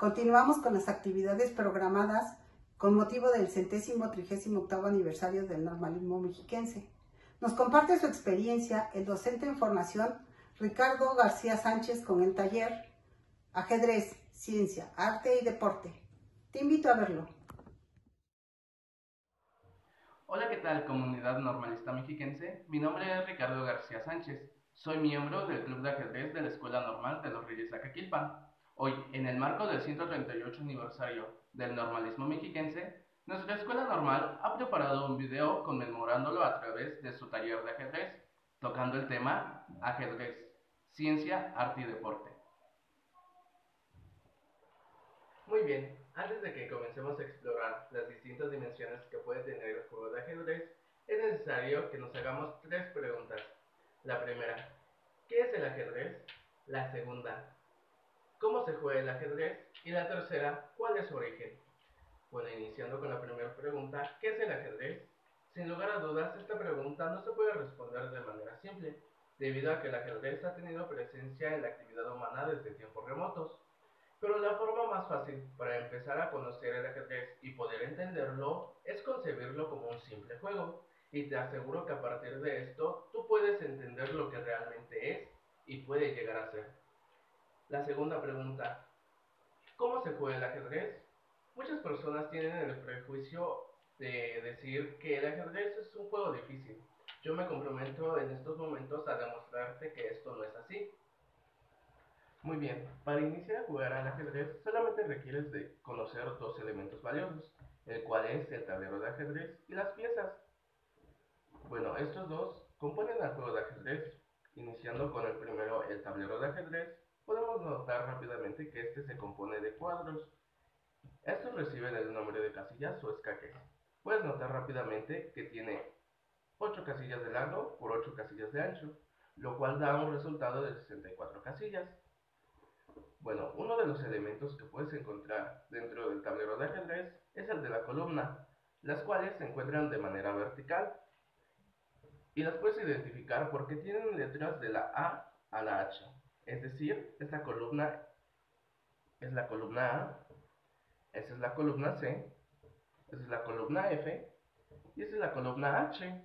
Continuamos con las actividades programadas con motivo del 138º aniversario del normalismo mexiquense. Nos comparte su experiencia el docente en formación Ricardo García Sánchez con el taller Ajedrez, Ciencia, Arte y Deporte. Te invito a verlo. Hola, ¿qué tal, comunidad normalista mexiquense? Mi nombre es Ricardo García Sánchez. Soy miembro del Club de Ajedrez de la Escuela Normal de los Reyes Acaquilpan. Hoy, en el marco del 138 aniversario del normalismo mexiquense, nuestra escuela normal ha preparado un video conmemorándolo a través de su taller de ajedrez, tocando el tema Ajedrez, Ciencia, Arte y Deporte. Muy bien, antes de que comencemos a explorar las distintas dimensiones que puede tener el juego de ajedrez, es necesario que nos hagamos tres preguntas. La primera, ¿qué es el ajedrez? La segunda, ¿cómo se juega el ajedrez? Y la tercera, ¿cuál es su origen? Bueno, iniciando con la primera pregunta, ¿qué es el ajedrez? Sin lugar a dudas, esta pregunta no se puede responder de manera simple, debido a que el ajedrez ha tenido presencia en la actividad humana desde tiempos remotos. Pero la forma más fácil para empezar a conocer el ajedrez y poder entenderlo es concebirlo como un simple juego, y te aseguro que a partir de esto tú puedes entender lo que realmente es y puede llegar a ser. La segunda pregunta, ¿cómo se juega el ajedrez? Muchas personas tienen el prejuicio de decir que el ajedrez es un juego difícil. Yo me comprometo en estos momentos a demostrarte que esto no es así. Muy bien, para iniciar a jugar al ajedrez solamente requieres de conocer dos elementos valiosos, el cual es el tablero de ajedrez y las piezas. Bueno, estos dos componen el juego de ajedrez. Iniciando con el primero, el tablero de ajedrez, podemos notar rápidamente que este se compone de cuadros. Estos reciben el nombre de casillas o escaques. Puedes notar rápidamente que tiene 8 casillas de largo por 8 casillas de ancho, lo cual da un resultado de 64 casillas. Bueno, uno de los elementos que puedes encontrar dentro del tablero de ajedrez es el de la columna, las cuales se encuentran de manera vertical y las puedes identificar porque tienen letras de la A a la H. Es decir, esta columna es la columna A, esa es la columna C, esa es la columna F y esa es la columna H.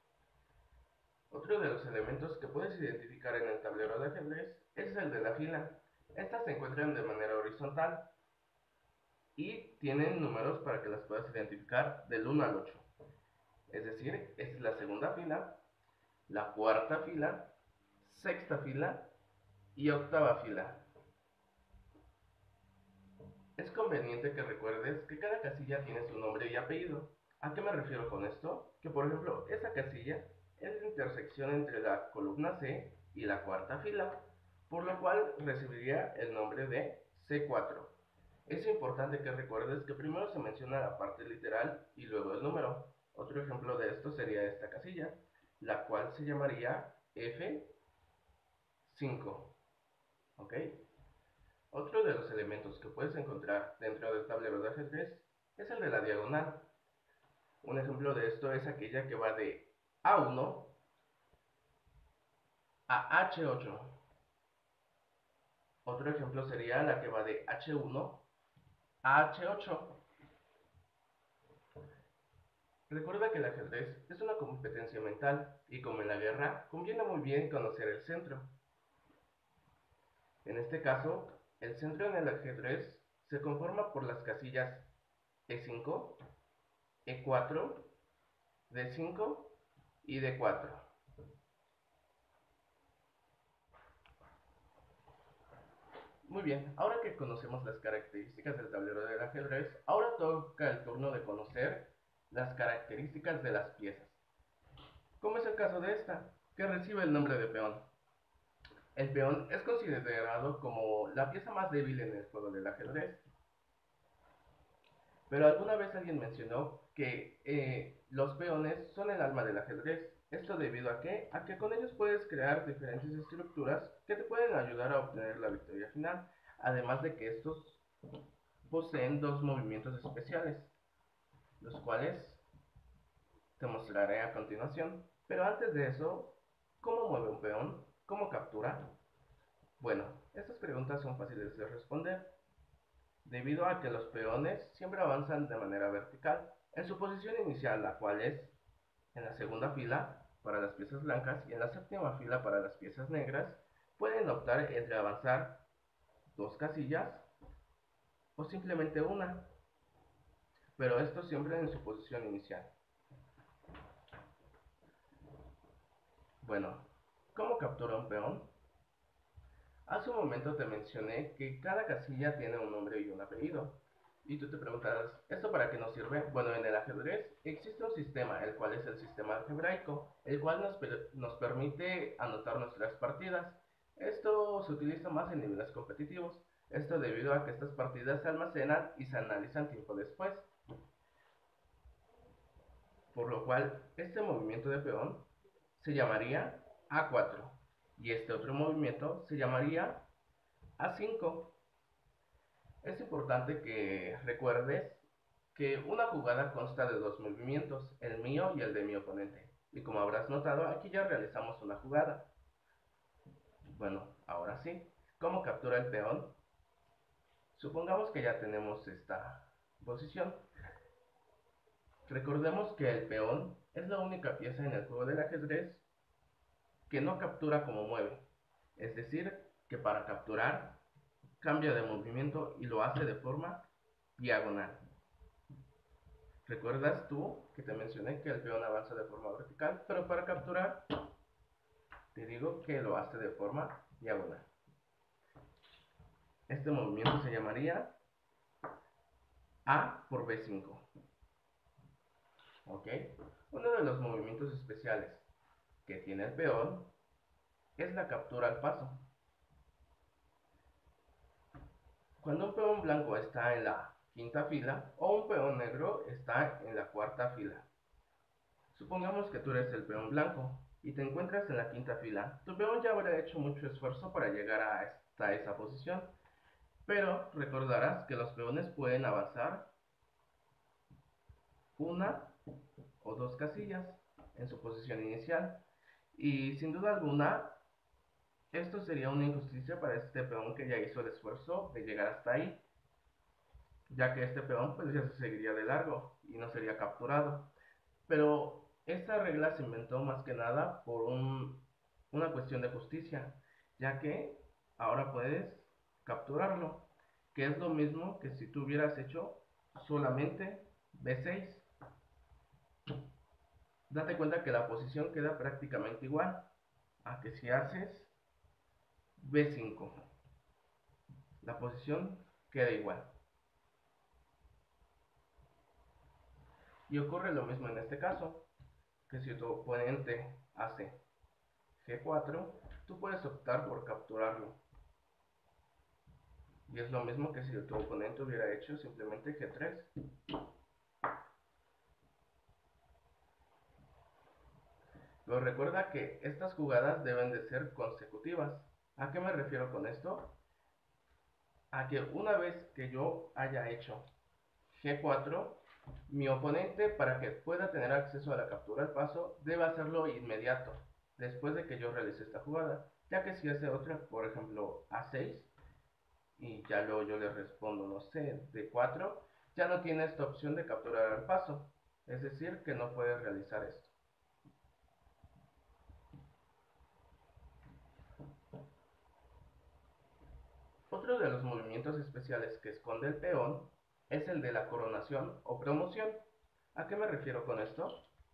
Otro de los elementos que puedes identificar en el tablero de ajedrez es el de la fila. Estas se encuentran de manera horizontal y tienen números para que las puedas identificar del 1 al 8. Es decir, esta es la segunda fila, la cuarta fila, sexta fila y octava fila. Es conveniente que recuerdes que cada casilla tiene su nombre y apellido. ¿A qué me refiero con esto? Que por ejemplo, esta casilla es la intersección entre la columna C y la cuarta fila, por lo cual recibiría el nombre de C4. Es importante que recuerdes que primero se menciona la parte literal y luego el número. Otro ejemplo de esto sería esta casilla, la cual se llamaría F5. ¿Ok? Otro de los elementos que puedes encontrar dentro del tablero de ajedrez es el de la diagonal. Un ejemplo de esto es aquella que va de A1 a H8. Otro ejemplo sería la que va de H1 a H8. Recuerda que el ajedrez es una competencia mental y como en la guerra, conviene muy bien conocer el centro. En este caso, el centro en el ajedrez se conforma por las casillas E5, E4, D5 y D4. Muy bien, ahora que conocemos las características del tablero del ajedrez, ahora toca el turno de conocer las características de las piezas. Como es el caso de esta, que recibe el nombre de peón. El peón es considerado como la pieza más débil en el juego del ajedrez. Pero alguna vez alguien mencionó que los peones son el alma del ajedrez. ¿Esto debido a qué? A que con ellos puedes crear diferentes estructuras que te pueden ayudar a obtener la victoria final. Además de que estos poseen dos movimientos especiales, los cuales te mostraré a continuación. Pero antes de eso, ¿cómo mueve un peón? ¿Cómo captura? Bueno, estas preguntas son fáciles de responder. debido a que los peones siempre avanzan de manera vertical en su posición inicial, la cual es en la segunda fila para las piezas blancas y en la séptima fila para las piezas negras. Pueden optar entre avanzar 2 casillas o simplemente una, pero esto siempre en su posición inicial. Bueno, ¿cómo captura un peón? Hace un momento te mencioné que cada casilla tiene un nombre y un apellido. Y tú te preguntarás, ¿esto para qué nos sirve? Bueno, en el ajedrez existe un sistema, el cual es el sistema algebraico, el cual nos permite anotar nuestras partidas. Esto se utiliza más en niveles competitivos. Esto debido a que estas partidas se almacenan y se analizan tiempo después. Por lo cual, este movimiento de peón se llamaría A4 y este otro movimiento se llamaría A5. Es importante que recuerdes que una jugada consta de dos movimientos, el mío y el de mi oponente. Y como habrás notado, aquí ya realizamos una jugada. Bueno, ahora sí, ¿cómo captura el peón? Supongamos que ya tenemos esta posición. Recordemos que el peón es la única pieza en el juego del ajedrez que no captura como mueve. Es decir, que para capturar cambia de movimiento y lo hace de forma diagonal. ¿Recuerdas tú que te mencioné que el peón avanza de forma vertical? Pero para capturar, te digo que lo hace de forma diagonal. Este movimiento se llamaría A por B5. ¿Ok? Uno de los movimientos especiales que tiene el peón es la captura al paso. Cuando un peón blanco está en la quinta fila o un peón negro está en la cuarta fila. Supongamos que tú eres el peón blanco y te encuentras en la quinta fila. Tu peón ya habrá hecho mucho esfuerzo para llegar hasta esa posición, pero recordarás que los peones pueden avanzar una o dos casillas en su posición inicial. Y sin duda alguna, esto sería una injusticia para este peón que ya hizo el esfuerzo de llegar hasta ahí, ya que este peón pues ya se seguiría de largo y no sería capturado. Pero esta regla se inventó más que nada por una cuestión de justicia, ya que ahora puedes capturarlo, que es lo mismo que si tú hubieras hecho solamente B6. Date cuenta que la posición queda prácticamente igual a que si haces B5. La posición queda igual. Y ocurre lo mismo en este caso, que si tu oponente hace G4, tú puedes optar por capturarlo. Y es lo mismo que si tu oponente hubiera hecho simplemente G3. Pero recuerda que estas jugadas deben de ser consecutivas. ¿A qué me refiero con esto? A que una vez que yo haya hecho G4, mi oponente, para que pueda tener acceso a la captura al paso, debe hacerlo inmediato, después de que yo realice esta jugada, ya que si hace otra, por ejemplo A6, y ya luego yo le respondo, no sé, D4, ya no tiene esta opción de capturar al paso, es decir, que no puede realizar esto. Otro de los movimientos especiales que esconde el peón es el de la coronación o promoción. ¿A qué me refiero con esto?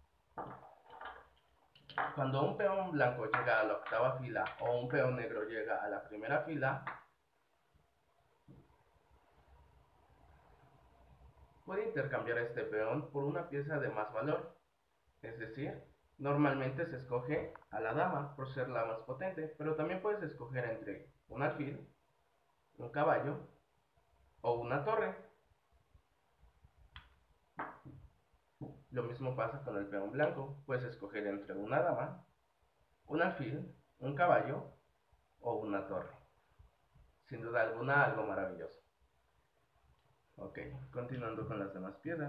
Cuando un peón blanco llega a la octava fila o un peón negro llega a la primera fila, puede intercambiar este peón por una pieza de más valor. Es decir, normalmente se escoge a la dama por ser la más potente, pero también puedes escoger entre un alfil, un caballo o una torre. Lo mismo pasa con el peón blanco, puedes escoger entre una dama, un alfil, un caballo o una torre. Sin duda alguna, algo maravilloso. Ok, continuando con las demás piezas.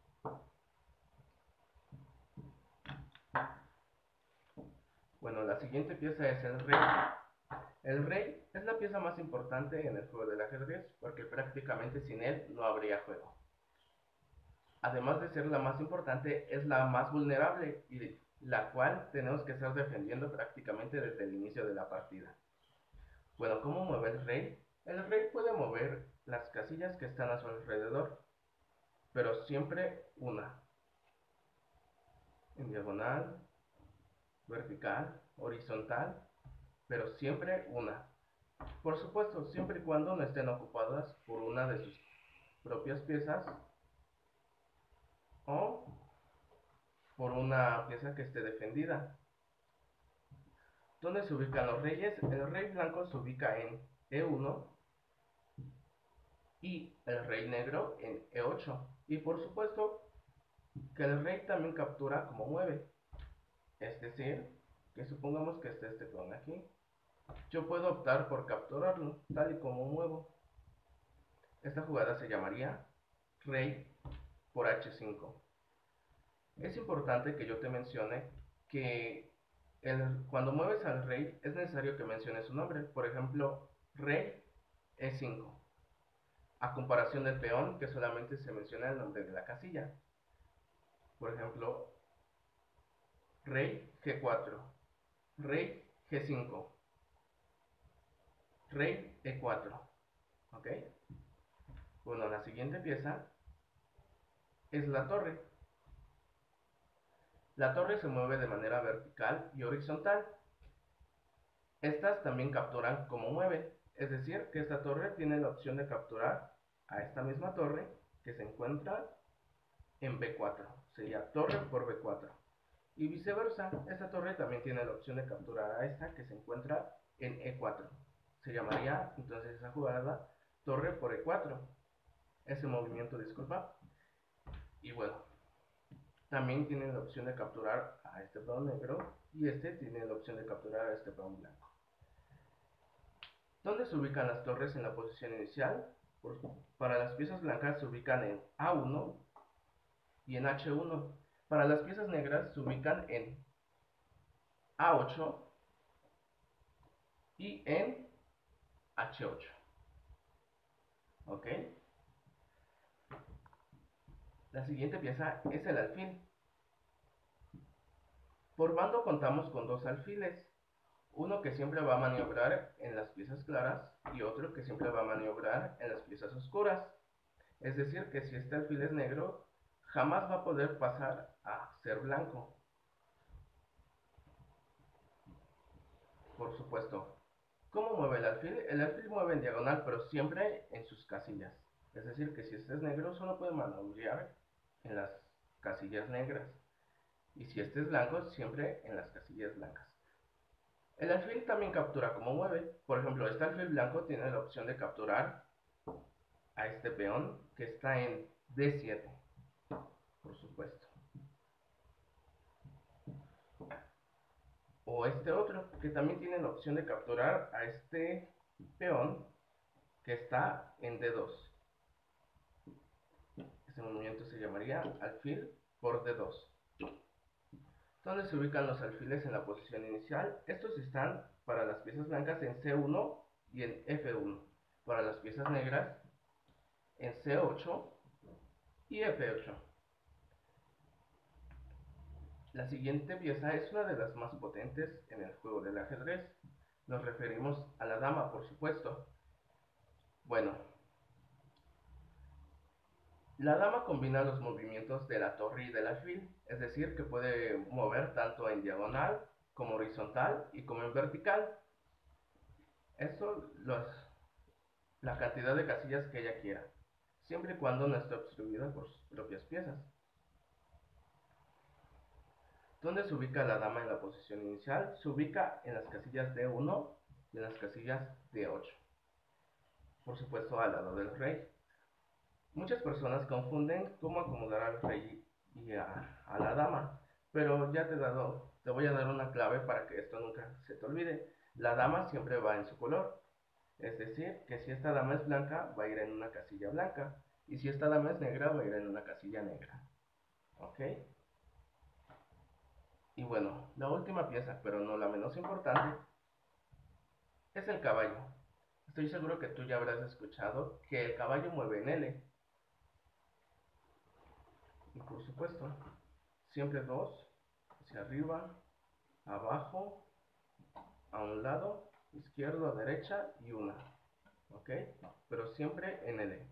Bueno, la siguiente siguiente pieza es el rey. El rey es la pieza más importante en el juego del ajedrez porque prácticamente sin él no habría juego. Además de ser la más importante, es la más vulnerable y la cual tenemos que estar defendiendo prácticamente desde el inicio de la partida. Bueno, ¿cómo mueve el rey? El rey puede mover las casillas que están a su alrededor, pero siempre una. En diagonal, vertical, horizontal, pero siempre una. Por supuesto, siempre y cuando no estén ocupadas por una de sus propias piezas o por una pieza que esté defendida. ¿Dónde se ubican los reyes? El rey blanco se ubica en E1 y el rey negro en E8. Y por supuesto que el rey también captura como mueve. Es decir, que supongamos que esté este peón aquí. Yo puedo optar por capturarlo, tal y como muevo. Esta jugada se llamaría rey por H5. Es importante que yo te mencione que cuando mueves al rey es necesario que menciones su nombre. Por ejemplo, rey E5. A comparación del peón, que solamente se menciona el nombre de la casilla. Por ejemplo, rey G4, rey G5, rey E4. ¿Ok? Bueno, la siguiente pieza es la torre. La torre se mueve de manera vertical y horizontal. Estas también capturan como mueve, es decir, que esta torre tiene la opción de capturar a esta misma torre que se encuentra en B4. Sería torre por B4. Y viceversa, esta torre también tiene la opción de capturar a esta que se encuentra en E4. Se llamaría entonces esa jugada torre por E4. Ese movimiento, disculpa. Y bueno, también tienen la opción de capturar a este peón negro y este tiene la opción de capturar a este peón blanco. ¿Dónde se ubican las torres en la posición inicial? Pues, para las piezas blancas se ubican en A1 y en H1. Para las piezas negras se ubican en A8 y en H8. ¿Ok? La siguiente pieza es el alfil. Por bando contamos con dos alfiles. Uno que siempre va a maniobrar en las piezas claras y otro que siempre va a maniobrar en las piezas oscuras. Es decir, que si este alfil es negro, jamás va a poder pasar a ser blanco. Por supuesto. ¿Cómo mueve el alfil? El alfil mueve en diagonal, pero siempre en sus casillas. Es decir, que si este es negro, solo puede maniobrar en las casillas negras. Y si este es blanco, siempre en las casillas blancas. El alfil también captura como mueve. Por ejemplo, este alfil blanco tiene la opción de capturar a este peón que está en D7, por supuesto. O este otro que también tiene la opción de capturar a este peón que está en D2. Este movimiento se llamaría alfil por D2. ¿Dónde se ubican los alfiles en la posición inicial? Estos están para las piezas blancas en C1 y en F1. Para las piezas negras en C8 y F8. La siguiente pieza es una de las más potentes en el juego del ajedrez. Nos referimos a la dama, por supuesto. Bueno, la dama combina los movimientos de la torre y del alfil, es decir, que puede mover tanto en diagonal como horizontal y como en vertical. Esto la cantidad de casillas que ella quiera, siempre y cuando no esté obstruida por sus propias piezas. ¿Dónde se ubica la dama en la posición inicial? Se ubica en las casillas D1 y en las casillas D8. Por supuesto, al lado del rey. Muchas personas confunden cómo acomodar al rey y a la dama, pero ya te voy a dar una clave para que esto nunca se te olvide. La dama siempre va en su color, es decir, que si esta dama es blanca, va a ir en una casilla blanca, y si esta dama es negra, va a ir en una casilla negra. ¿Ok? Y bueno, la última pieza, pero no la menos importante, es el caballo. Estoy seguro que tú ya habrás escuchado que el caballo mueve en L. Y por supuesto, siempre dos, hacia arriba, abajo, a un lado, izquierdo, a derecha y una. ¿Ok? Pero siempre en L.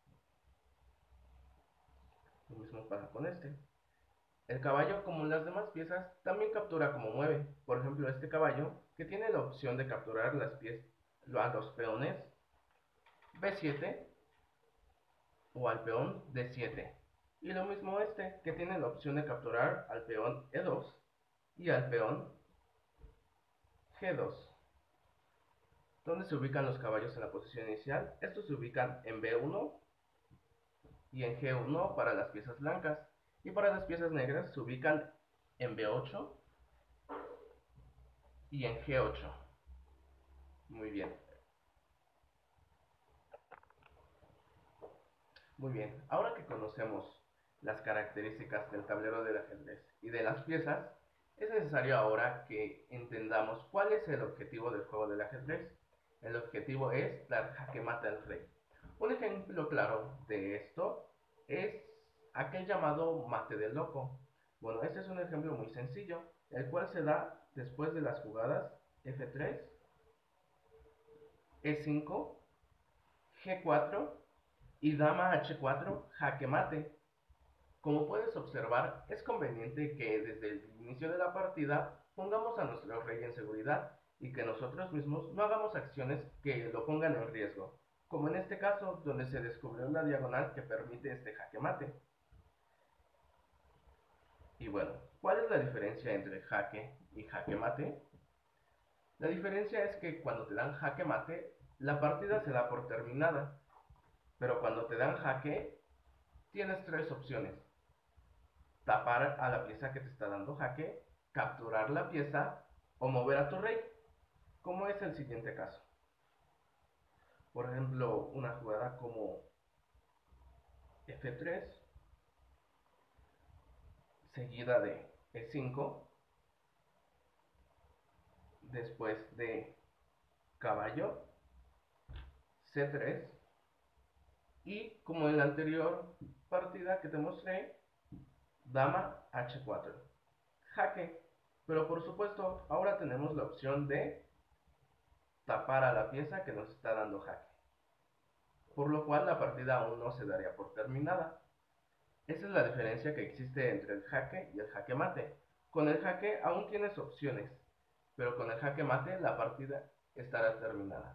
Lo mismo pasa con este. El caballo, como las demás piezas, también captura como mueve. Por ejemplo, este caballo, que tiene la opción de capturar a los peones B7 o al peón D7. Y lo mismo este, que tiene la opción de capturar al peón E2 y al peón G2. ¿Dónde se ubican los caballos en la posición inicial? Estos se ubican en B1 y en G1 para las piezas blancas. Y para las piezas negras se ubican en B8 y en G8. Muy bien. Muy bien. Ahora que conocemos las características del tablero del ajedrez y de las piezas, es necesario ahora que entendamos cuál es el objetivo del juego del ajedrez. El objetivo es dar jaque mate al rey. Un ejemplo claro de esto es aquel llamado mate del loco. Bueno, este es un ejemplo muy sencillo, el cual se da después de las jugadas F3, E5, G4 y dama H4 jaque mate. Como puedes observar, es conveniente que desde el inicio de la partida pongamos a nuestro rey en seguridad y que nosotros mismos no hagamos acciones que lo pongan en riesgo, como en este caso donde se descubrió una diagonal que permite este jaque mate. Y bueno, ¿cuál es la diferencia entre jaque y jaque mate? La diferencia es que cuando te dan jaque mate, la partida se da por terminada, pero cuando te dan jaque, tienes tres opciones: tapar a la pieza que te está dando jaque, capturar la pieza o mover a tu rey, como es el siguiente caso. Por ejemplo, una jugada como F3, seguida de E5, después de caballo, C3, y como en la anterior partida que te mostré, dama H4, jaque. Pero por supuesto, ahora tenemos la opción de tapar a la pieza que nos está dando jaque, por lo cual la partida aún no se daría por terminada. Esa es la diferencia que existe entre el jaque y el jaque mate. Con el jaque aún tienes opciones, pero con el jaque mate la partida estará terminada.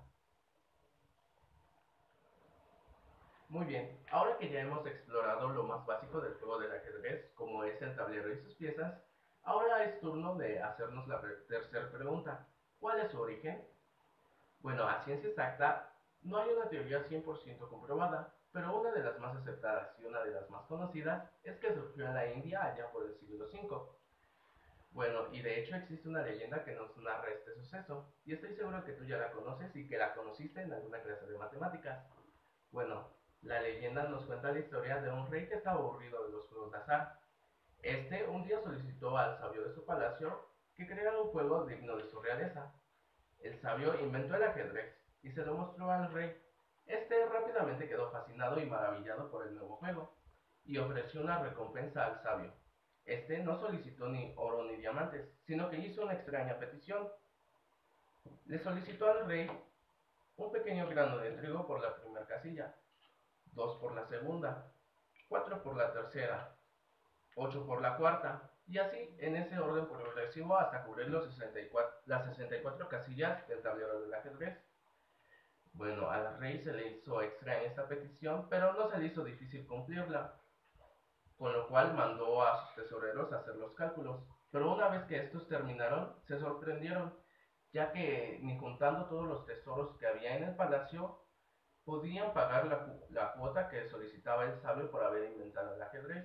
Muy bien, ahora que ya hemos explorado lo más básico del juego del ajedrez, como es el tablero y sus piezas, ahora es turno de hacernos la tercera pregunta. ¿Cuál es su origen? Bueno, a ciencia exacta, no hay una teoría 100% comprobada, pero una de las más aceptadas y una de las más conocidas es que surgió en la India allá por el siglo V. Bueno, y de hecho existe una leyenda que nos narra este suceso, y estoy seguro que tú ya la conoces y que la conociste en alguna clase de matemáticas. Bueno, la leyenda nos cuenta la historia de un rey que estaba aburrido de los juegos de azar. Este un día solicitó al sabio de su palacio que creara un juego digno de su realeza. El sabio inventó el ajedrez y se lo mostró al rey. Este rápidamente quedó fascinado y maravillado por el nuevo juego y ofreció una recompensa al sabio. Este no solicitó ni oro ni diamantes, sino que hizo una extraña petición. Le solicitó al rey un pequeño grano de trigo por la primera casilla, 2 por la segunda, 4 por la tercera, 8 por la cuarta, y así en ese orden progresivo hasta cubrir las 64 casillas del tablero del ajedrez. Bueno, al rey se le hizo extraña esta petición, pero no se le hizo difícil cumplirla, con lo cual mandó a sus tesoreros a hacer los cálculos. Pero una vez que estos terminaron, se sorprendieron, ya que ni juntando todos los tesoros que había en el palacio, podían pagar la cuota que solicitaba el sabio por haber inventado el ajedrez.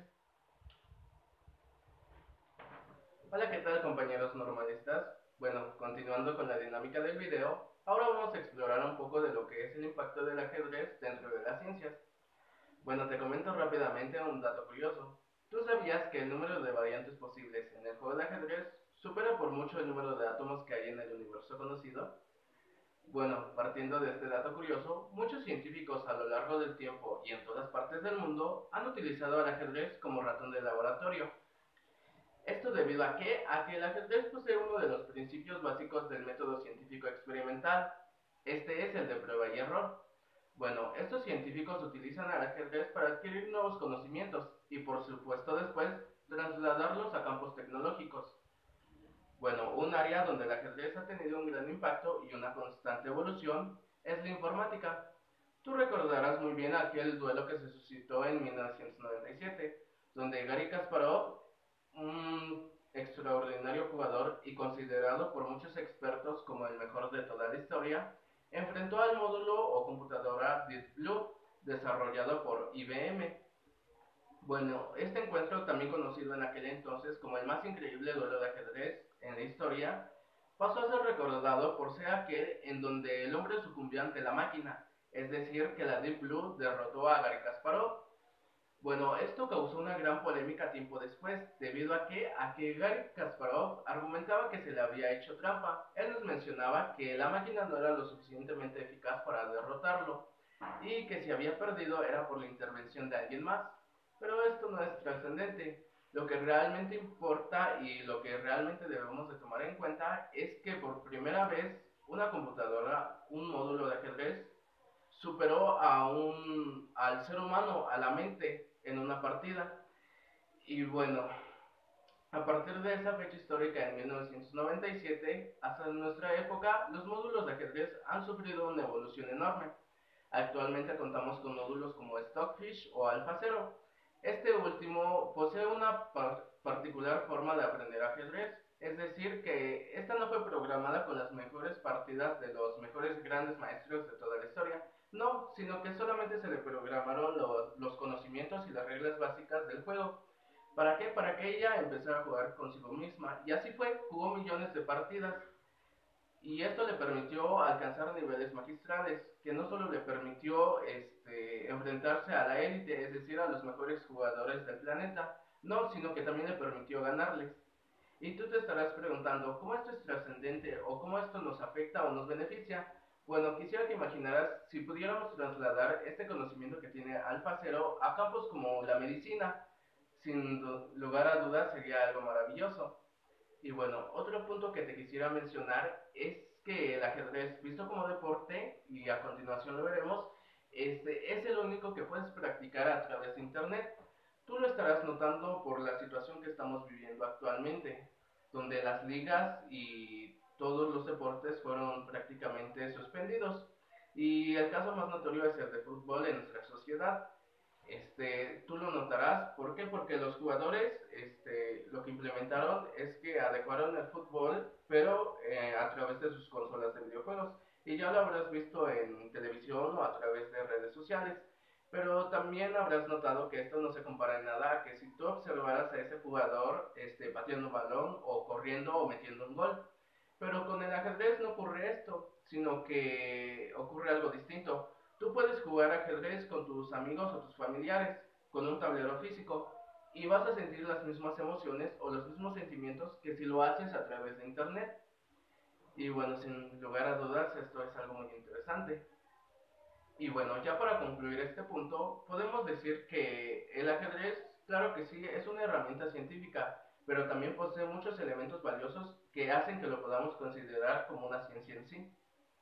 Hola, ¿qué tal, compañeros normalistas? Bueno, continuando con la dinámica del video, ahora vamos a explorar un poco de lo que es el impacto del ajedrez dentro de las ciencias. Bueno, te comento rápidamente un dato curioso. ¿Tú sabías que el número de variantes posibles en el juego de ajedrez supera por mucho el número de átomos que hay en el universo conocido? Bueno, partiendo de este dato curioso, muchos científicos a lo largo del tiempo y en todas partes del mundo han utilizado al ajedrez como ratón de laboratorio. Esto debido a que el ajedrez posee uno de los principios básicos del método científico experimental. Este es el de prueba y error. Bueno, estos científicos utilizan al ajedrez para adquirir nuevos conocimientos y por supuesto después trasladarlos a campos tecnológicos. Bueno, un área donde el ajedrez ha tenido un gran impacto y una constante evolución es la informática. Tú recordarás muy bien aquel duelo que se suscitó en 1997, donde Garry Kasparov, un extraordinario jugador y considerado por muchos expertos como el mejor de toda la historia, enfrentó al módulo o computadora Deep Blue, desarrollado por IBM. Bueno, este encuentro, también conocido en aquel entonces como el más increíble duelo de ajedrez en la historia, pasó a ser recordado por ser aquel en donde el hombre sucumbió ante la máquina, es decir, que la Deep Blue derrotó a Garry Kasparov. Bueno, esto causó una gran polémica tiempo después, debido a que Garry Kasparov argumentaba que se le había hecho trampa. Él nos mencionaba que la máquina no era lo suficientemente eficaz para derrotarlo, y que si había perdido era por la intervención de alguien más. Pero esto no es trascendente. Lo que realmente importa y lo que realmente debemos de tomar en cuenta es que por primera vez una computadora, un módulo de ajedrez, superó al ser humano, a la mente, en una partida. Y bueno, a partir de esa fecha histórica en 1997 hasta nuestra época, los módulos de ajedrez han sufrido una evolución enorme. Actualmente contamos con módulos como Stockfish o AlphaZero. Este último posee una particular forma de aprender ajedrez, es decir, que esta no fue programada con las mejores partidas de los mejores grandes maestros de toda la historia, no, sino que solamente se le programaron los conocimientos y las reglas básicas del juego. ¿Para qué? Para que ella empezara a jugar consigo misma. Y así fue, jugó millones de partidas. Y esto le permitió alcanzar niveles magistrales, que no solo le permitió enfrentarse a la élite, es decir, a los mejores jugadores del planeta, no, sino que también le permitió ganarles. Y tú te estarás preguntando, ¿cómo esto es trascendente o cómo esto nos afecta o nos beneficia? Bueno, quisiera que imaginaras si pudiéramos trasladar este conocimiento que tiene AlphaZero a campos como la medicina. Sin lugar a dudas sería algo maravilloso. Y bueno, otro punto que te quisiera mencionar es que el ajedrez, visto como deporte, y a continuación lo veremos, es el único que puedes practicar a través de internet. Tú lo estarás notando por la situación que estamos viviendo actualmente, donde las ligas y todos los deportes fueron prácticamente suspendidos. Y el caso más notorio es el de fútbol en nuestra sociedad. Tú lo notarás, ¿por qué? Porque los jugadores lo que implementaron es que adecuaron el fútbol, pero a través de sus consolas de videojuegos. Y ya lo habrás visto en televisión o a través de redes sociales. Pero también habrás notado que esto no se compara en nada a que si tú observaras a ese jugador pateando un balón o corriendo o metiendo un gol. Pero con el ajedrez no ocurre esto, sino que ocurre algo distinto. Tú puedes jugar ajedrez con tus amigos o tus familiares, con un tablero físico, y vas a sentir las mismas emociones o los mismos sentimientos que si lo haces a través de internet. Y bueno, sin lugar a dudas, esto es algo muy interesante. Y bueno, ya para concluir este punto, podemos decir que el ajedrez, claro que sí, es una herramienta científica, pero también posee muchos elementos valiosos que hacen que lo podamos considerar como una ciencia en sí.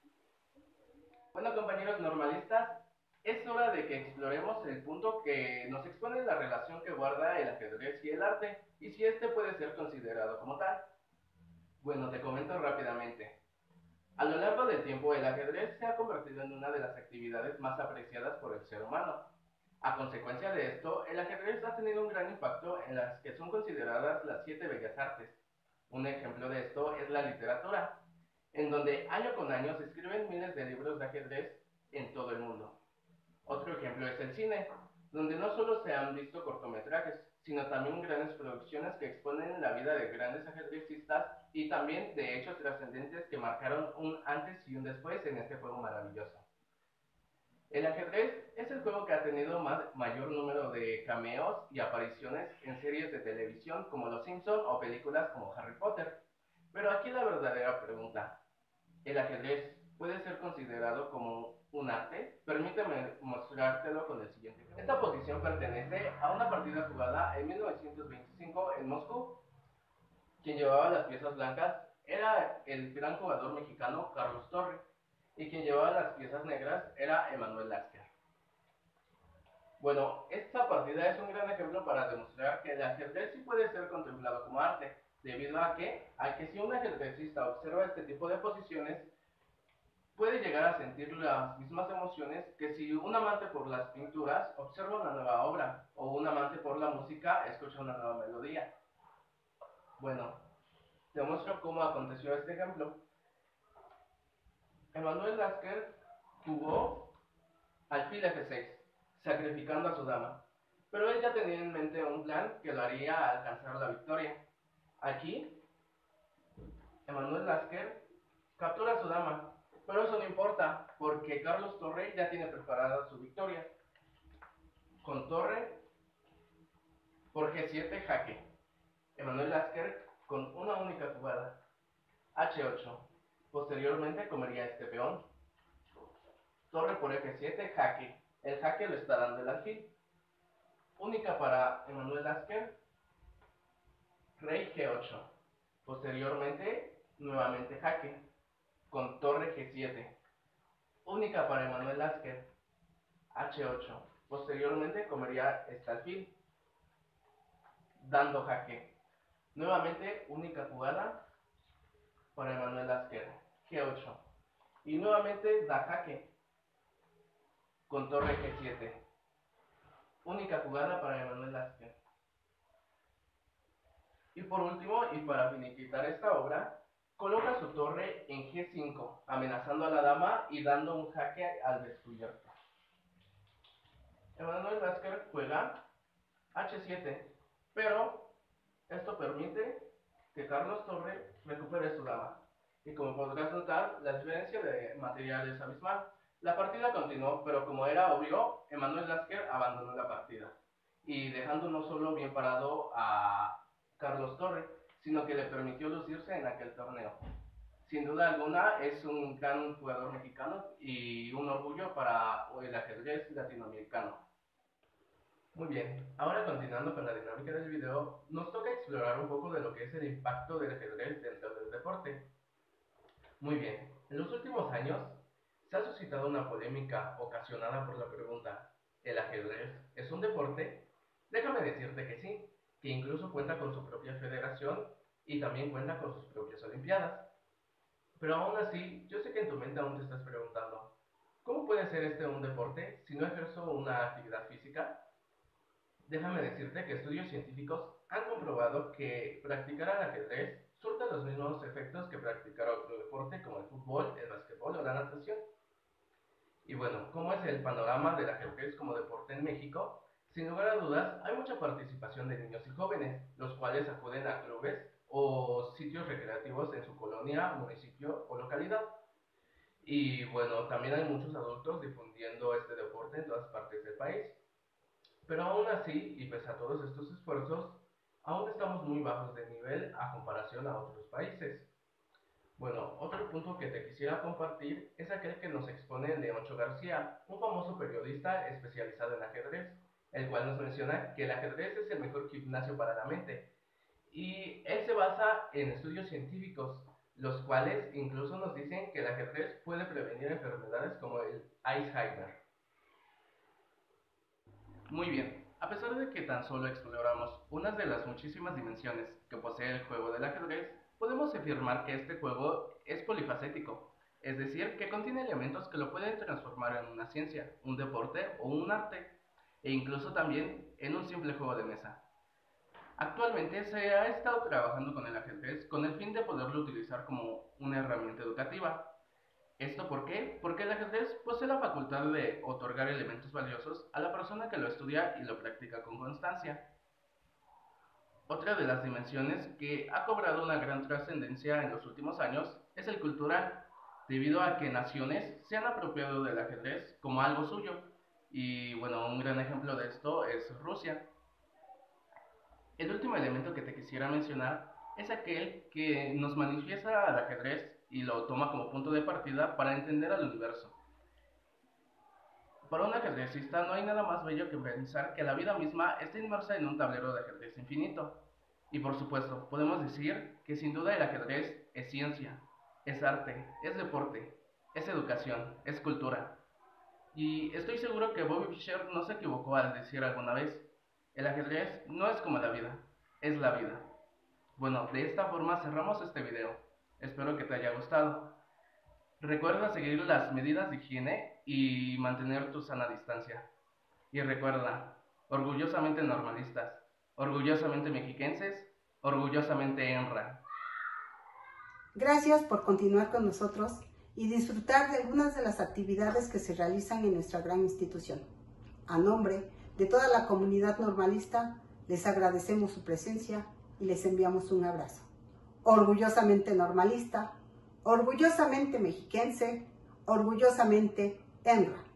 Bueno, compañeros normalistas, es hora de que exploremos el punto que nos expone la relación que guarda el ajedrez y el arte, y si este puede ser considerado como tal. Bueno, te comento rápidamente. A lo largo del tiempo, el ajedrez se ha convertido en una de las actividades más apreciadas por el ser humano. A consecuencia de esto, el ajedrez ha tenido un gran impacto en las que son consideradas las 7 bellas artes. Un ejemplo de esto es la literatura, en donde año con año se escriben miles de libros de ajedrez en todo el mundo. Otro ejemplo es el cine, donde no solo se han visto cortometrajes, sino también grandes producciones que exponen la vida de grandes ajedrecistas y también de hechos trascendentes que marcaron un antes y un después en este juego maravilloso. El ajedrez es el juego que ha tenido mayor número de cameos y apariciones en series de televisión como Los Simpson o películas como Harry Potter. Pero aquí la verdadera pregunta, ¿el ajedrez puede ser considerado como un arte? Permíteme mostrártelo con el siguiente ejemplo. Esta posición pertenece a una partida jugada en 1925 en Moscú. Quien llevaba las piezas blancas era el gran jugador mexicano Carlos Torre, y quien llevaba las piezas negras era Emanuel Lasker. Bueno, esta partida es un gran ejemplo para demostrar que el ajedrez sí puede ser contemplado como arte, debido a que si un ajedrecista observa este tipo de posiciones, puede llegar a sentir las mismas emociones que si un amante por las pinturas observa una nueva obra, o un amante por la música escucha una nueva melodía. Bueno, te muestro cómo aconteció este ejemplo. Emanuel Lasker jugó alfil F6, sacrificando a su dama, pero él ya tenía en mente un plan que lo haría alcanzar la victoria. Aquí, Emanuel Lasker captura a su dama, pero eso no importa, porque Carlos Torre ya tiene preparada su victoria. Con torre por G7 jaque. Emanuel Lasker con una única jugada, H8. Posteriormente comería este peón. Torre por F7 jaque. El jaque lo está dando el alfil. Única para Emanuel Lasker, rey G8. Posteriormente, nuevamente jaque, con torre G7. Única para Emanuel Lasker, H8. Posteriormente comería este alfil, dando jaque. Nuevamente, única jugada para Emanuel Lasker, G8. Y nuevamente da jaque, con torre G7. Única jugada para Emanuel Lasker. Y por último, y para finiquitar esta obra, coloca su torre en G5, amenazando a la dama y dando un jaque al descubierto. Emanuel Lasker juega H7, pero esto permite que Carlos Torre recupere su dama. Y como podrás notar, la diferencia de material es abismal. La partida continuó, pero como era obvio, Emanuel Lasker abandonó la partida, y dejando no solo bien parado a Carlos Torre, sino que le permitió lucirse en aquel torneo. Sin duda alguna es un gran jugador mexicano y un orgullo para el ajedrez latinoamericano. Muy bien, ahora continuando con la dinámica del video, nos toca explorar un poco de lo que es el impacto del ajedrez dentro del deporte. Muy bien, en los últimos años se ha suscitado una polémica ocasionada por la pregunta, ¿el ajedrez es un deporte? Déjame decirte que sí, que incluso cuenta con su propia federación y también cuenta con sus propias olimpiadas. Pero aún así, yo sé que en tu mente aún te estás preguntando, ¿cómo puede ser este un deporte si no ejerzo una actividad física? Déjame decirte que estudios científicos han comprobado que practicar al ajedrez surte los mismos efectos que practicar otro deporte como el fútbol, el básquetbol o la natación. Y bueno, ¿cómo es el panorama del ajedrez como deporte en México? Sin lugar a dudas, hay mucha participación de niños y jóvenes, los cuales acuden a clubes o sitios recreativos en su colonia, municipio o localidad. Y bueno, también hay muchos adultos difundiendo este deporte en todas partes del país. Pero aún así, y pese a todos estos esfuerzos, aún estamos muy bajos de nivel a comparación a otros países. Bueno, otro punto que te quisiera compartir es aquel que nos expone Leoncho García, un famoso periodista especializado en ajedrez, el cual nos menciona que el ajedrez es el mejor gimnasio para la mente. Y él se basa en estudios científicos, los cuales incluso nos dicen que el ajedrez puede prevenir enfermedades como el Alzheimer. Muy bien, a pesar de que tan solo exploramos una de las muchísimas dimensiones que posee el juego del ajedrez, podemos afirmar que este juego es polifacético, es decir, que contiene elementos que lo pueden transformar en una ciencia, un deporte o un arte, e incluso también en un simple juego de mesa. Actualmente se ha estado trabajando con el ajedrez con el fin de poderlo utilizar como una herramienta educativa. ¿Esto por qué? Porque el ajedrez posee la facultad de otorgar elementos valiosos a la persona que lo estudia y lo practica con constancia. Otra de las dimensiones que ha cobrado una gran trascendencia en los últimos años es el cultural. debido a que naciones se han apropiado del ajedrez como algo suyo. Y bueno, un gran ejemplo de esto es Rusia. El último elemento que te quisiera mencionar es aquel que nos manifiesta al ajedrez y lo toma como punto de partida para entender al universo. Para un ajedrecista no hay nada más bello que pensar que la vida misma está inmersa en un tablero de ajedrez infinito. Y por supuesto, podemos decir que sin duda el ajedrez es ciencia, es arte, es deporte, es educación, es cultura. Y estoy seguro que Bobby Fischer no se equivocó al decir alguna vez, el ajedrez no es como la vida, es la vida. Bueno, de esta forma cerramos este video. Espero que te haya gustado. Recuerda seguir las medidas de higiene y mantener tu sana distancia. Y recuerda, orgullosamente normalistas, orgullosamente mexiquenses, orgullosamente ENRA. Gracias por continuar con nosotros y disfrutar de algunas de las actividades que se realizan en nuestra gran institución. A nombre de toda la comunidad normalista, les agradecemos su presencia y les enviamos un abrazo. Orgullosamente normalista, orgullosamente mexiquense, orgullosamente ENRA.